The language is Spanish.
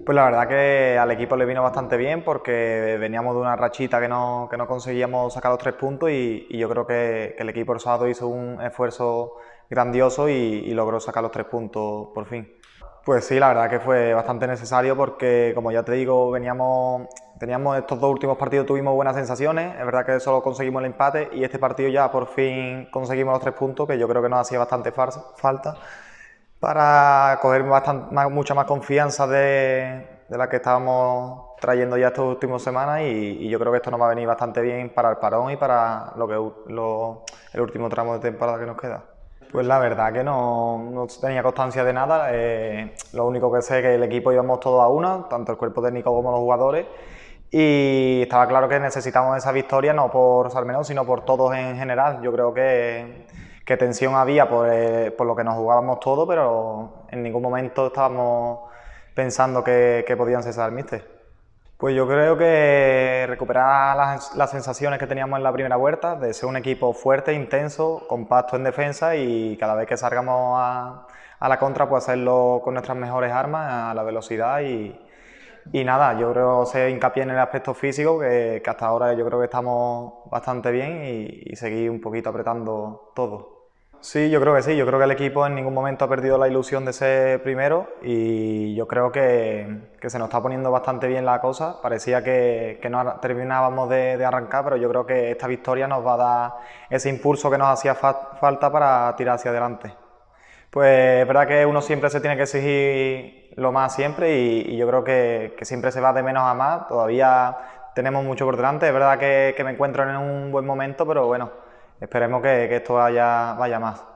Pues la verdad que al equipo le vino bastante bien porque veníamos de una rachita que no conseguíamos sacar los 3 puntos y yo creo que el equipo el sábado hizo un esfuerzo grandioso y logró sacar los 3 puntos por fin. Pues sí, la verdad que fue bastante necesario porque, como ya te digo, teníamos estos 2 últimos partidos, tuvimos buenas sensaciones, es verdad que solo conseguimos el empate y este partido ya por fin conseguimos los 3 puntos, que yo creo que nos hacía bastante falta para coger mucha más confianza de la que estábamos trayendo ya estas últimas semanas y yo creo que esto nos va a venir bastante bien para el parón y para el último tramo de temporada que nos queda. Pues la verdad que no tenía constancia de nada, lo único que sé es que el equipo íbamos todos a una, tanto el cuerpo técnico como los jugadores, y estaba claro que necesitamos esa victoria no por Salmerón, sino por todos en general. Yo creo que tensión había por lo que nos jugábamos todos, pero en ningún momento estábamos pensando que podían cesar al míster. Pues yo creo que recuperar las sensaciones que teníamos en la primera vuelta, de ser un equipo fuerte, intenso, compacto en defensa y cada vez que salgamos a la contra, pues hacerlo con nuestras mejores armas, a la velocidad y nada, yo creo hacer hincapié en el aspecto físico, que hasta ahora yo creo que estamos bastante bien y seguir un poquito apretando todo. Sí, yo creo que sí. Yo creo que el equipo en ningún momento ha perdido la ilusión de ser primero y yo creo que se nos está poniendo bastante bien la cosa. Parecía que no terminábamos de arrancar, pero yo creo que esta victoria nos va a dar ese impulso que nos hacía falta para tirar hacia adelante. Pues es verdad que uno siempre se tiene que exigir lo más siempre y yo creo que siempre se va de menos a más. Todavía tenemos mucho por delante. Es verdad que me encuentro en un buen momento, pero bueno, esperemos que esto vaya más.